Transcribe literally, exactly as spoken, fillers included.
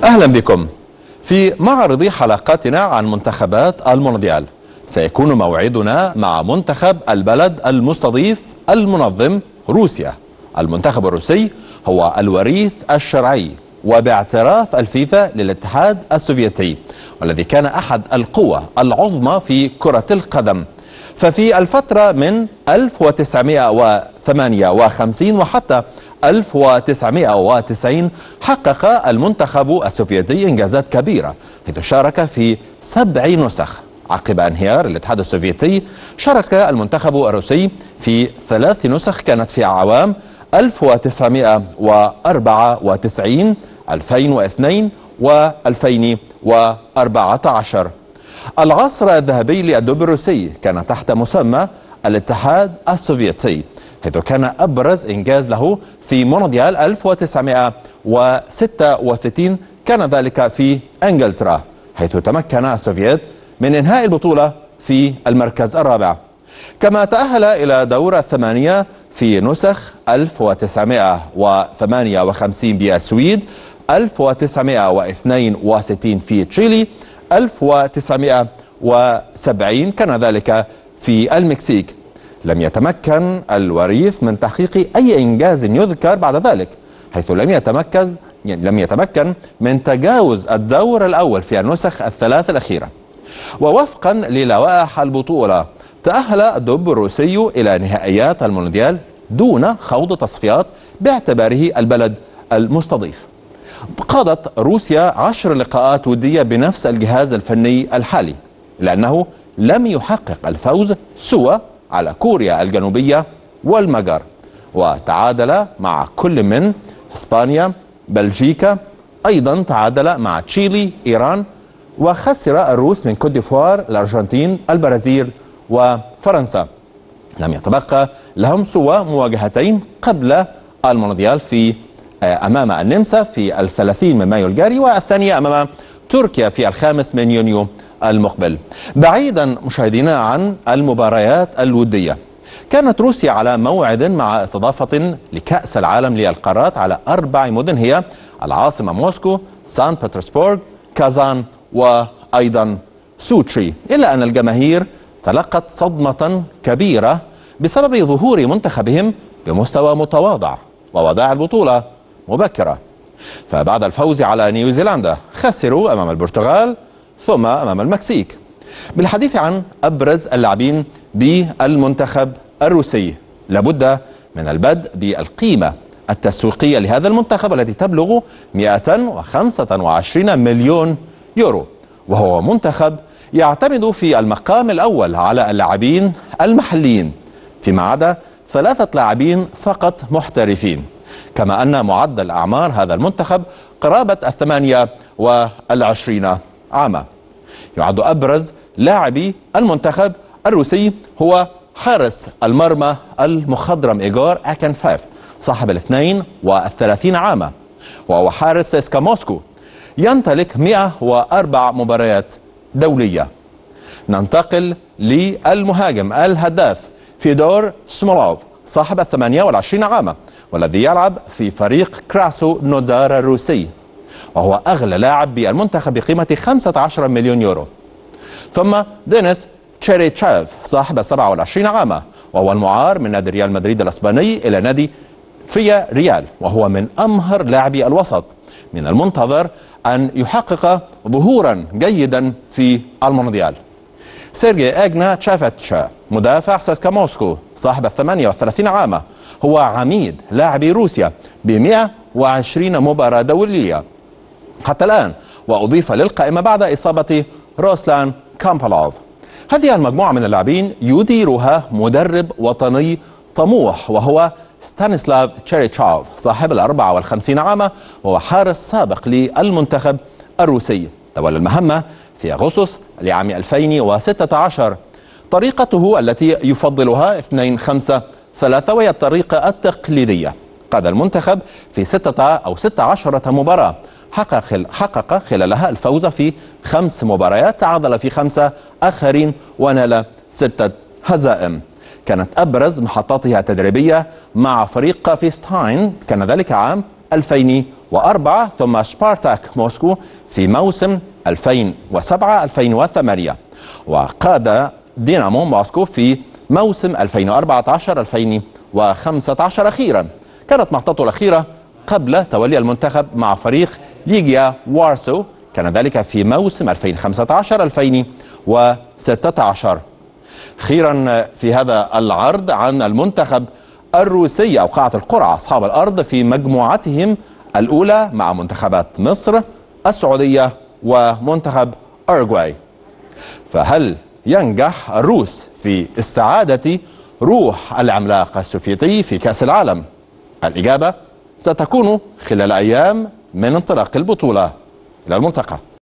أهلا بكم في معرض حلقاتنا عن منتخبات المونديال. سيكون موعدنا مع منتخب البلد المستضيف المنظم روسيا. المنتخب الروسي هو الوريث الشرعي وباعتراف الفيفا للاتحاد السوفيتي، والذي كان أحد القوى العظمى في كرة القدم. ففي الفترة من ألف وتسعمئة وثمانية وخمسين وحتى ألف وتسعمئة وتسعين حقق المنتخب السوفيتي إنجازات كبيرة، حيث شارك في سبع نسخ. عقب انهيار الاتحاد السوفيتي شارك المنتخب الروسي في ثلاث نسخ كانت في أعوام ألف وتسعمئة وأربعة وتسعين، ألفين واثنين وألفين وأربعة عشر. العصر الذهبي للدب الروسي كان تحت مسمى الاتحاد السوفيتي، حيث كان أبرز إنجاز له في مونديال ألف وتسعمئة وستة وستين كان ذلك في إنجلترا، حيث تمكن السوفييت من إنهاء البطولة في المركز الرابع. كما تأهل إلى دور الثمانية في نسخ ألف وتسعمئة وثمانية وخمسين بالسويد، ألف وتسعمئة واثنين وستين في تشيلي، ألف وتسعمئة وسبعين كان ذلك في المكسيك. لم يتمكن الوريث من تحقيق أي إنجاز يذكر بعد ذلك، حيث لم يتمكن لم يتمكن من تجاوز الدور الأول في النسخ الثلاث الأخيرة. ووفقا للوائح البطولة تأهل الدب الروسي إلى نهائيات المونديال دون خوض تصفيات باعتباره البلد المستضيف. قادت روسيا عشر لقاءات ودية بنفس الجهاز الفني الحالي، لأنه لم يحقق الفوز سوى على كوريا الجنوبية والمجر، وتعادل مع كل من إسبانيا، بلجيكا، أيضا تعادل مع تشيلي، إيران، وخسر الروس من كوت ديفوار، الأرجنتين، البرازيل وفرنسا. لم يتبقى لهم سوى مواجهتين قبل المونديال، في أمام النمسا في الثلاثين من مايو الجاري، والثانية أمام تركيا في الخامس من يونيو المقبل. بعيدا مشاهدينا عن المباريات الودية، كانت روسيا على موعد مع استضافة لكأس العالم للقارات على أربع مدن، هي العاصمة موسكو، سان بطرسبورغ، كازان، وأيضا سوتشي. إلا أن الجماهير تلقت صدمة كبيرة بسبب ظهور منتخبهم بمستوى متواضع ووداع البطولة مبكرة. فبعد الفوز على نيوزيلندا خسروا أمام البرتغال ثم أمام المكسيك. بالحديث عن أبرز اللاعبين بالمنتخب الروسي، لابد من البدء بالقيمة التسويقية لهذا المنتخب التي تبلغ مئة وخمسة وعشرين مليون يورو، وهو منتخب يعتمد في المقام الأول على اللاعبين المحليين، فيما عدا ثلاثة لاعبين فقط محترفين. كما أن معدل أعمار هذا المنتخب قرابة الثمانية والعشرين عاما. يعد أبرز لاعبي المنتخب الروسي هو حارس المرمى المخضرم إيغور أكنفاف صاحب الاثنين والثلاثين عاما، وهو حارس سيسكا موسكو يمتلك مئة وأربع مباريات دولية. ننتقل للمهاجم الهداف فيدور سمولوف صاحب الثمانية والعشرين عاما، والذي يلعب في فريق كراسو نودار الروسي، وهو أغلى لاعب بالمنتخب بقيمة خمسة عشر مليون يورو. ثم دينيس تشيريتشاف صاحب السبعة والعشرين عاما، وهو المعار من نادي ريال مدريد الإسباني إلى نادي فيا ريال، وهو من أمهر لاعبي الوسط. من المنتظر أن يحقق ظهورا جيدا في المونديال. سيرجي أغنا تشافيتشا مدافع سيسكا موسكو صاحب الثمانية والثلاثين عاما، هو عميد لاعبي روسيا بمئة وعشرين مباراة دولية حتى الآن، وأضيف للقائمة بعد إصابة روسلان كامبالوف. هذه المجموعة من اللاعبين يديرها مدرب وطني طموح، وهو ستانيسلاف تشيريتشاف صاحب الأربعة والخمسين عاما، وهو حارس سابق للمنتخب الروسي. تولى المهمة في أغسطس لعام ألفين وستة عشر. طريقته التي يفضلها اثنين خمسة ثلاثة، وهي الطريقة التقليدية. قاد المنتخب في ستة أو ستة عشرة مباراة، حقق حقق خلالها الفوز في خمس مباريات، تعادل في خمسة آخرين، ونال ستة هزائم. كانت أبرز محطاته التدريبية مع فريق كافيستاين، كان ذلك عام ألفين وأربعة، ثم سبارتاك موسكو في موسم ألفين وسبعة ألفين وثمانية، وقاد دينامو موسكو في موسم ألفين وأربعة عشر ألفين وخمسة عشر. أخيرا كانت محطته الأخيرة قبل تولي المنتخب مع فريق ليجيا وارسو، كان ذلك في موسم ألفين وخمسة عشر ألفين وستة عشر. أخيرا في هذا العرض عن المنتخب الروسي، أوقعت القرعة أصحاب الأرض في مجموعتهم الأولى مع منتخبات مصر، السعودية ومنتخب أوروغواي. فهل ينجح الروس في استعادة روح العملاق السوفيتي في كأس العالم؟ الإجابة ستكون خلال أيام من انطلاق البطولة. إلى الملتقى.